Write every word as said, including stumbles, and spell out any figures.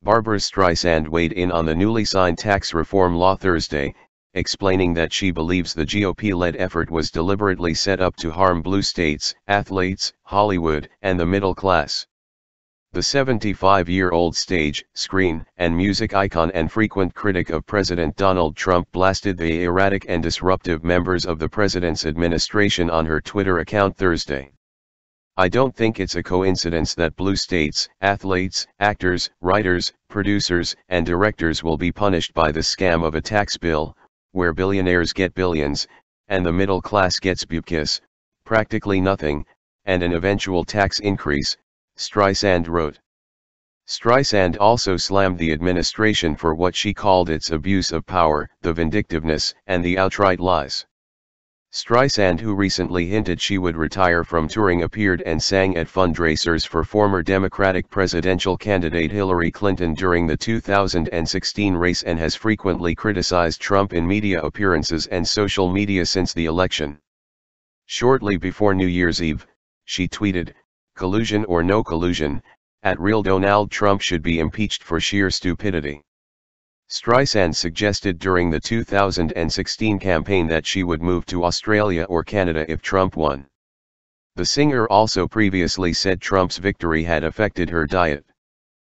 Barbra Streisand weighed in on the newly signed tax reform law Thursday, explaining that she believes the G O P-led effort was deliberately set up to harm blue states, athletes, Hollywood, and the middle class. The seventy-five-year-old stage, screen, and music icon and frequent critic of President Donald Trump blasted the erratic and disruptive members of the president's administration on her Twitter account Thursday. "I don't think it's a coincidence that blue states, athletes, actors, writers, producers, and directors will be punished by the scam of a tax bill, where billionaires get billions, and the middle class gets bupkis, practically nothing, and an eventual tax increase," Streisand wrote. Streisand also slammed the administration for what she called its abuse of power, the vindictiveness, and the outright lies. Streisand, who recently hinted she would retire from touring, appeared and sang at fundraisers for former Democratic presidential candidate Hillary Clinton during the two thousand sixteen race and has frequently criticized Trump in media appearances and social media since the election. Shortly before New Year's Eve, she tweeted, "Collusion or no collusion, at real Donald Trump should be impeached for sheer stupidity." Streisand suggested during the two thousand sixteen campaign that she would move to Australia or Canada if Trump won. The singer also previously said Trump's victory had affected her diet.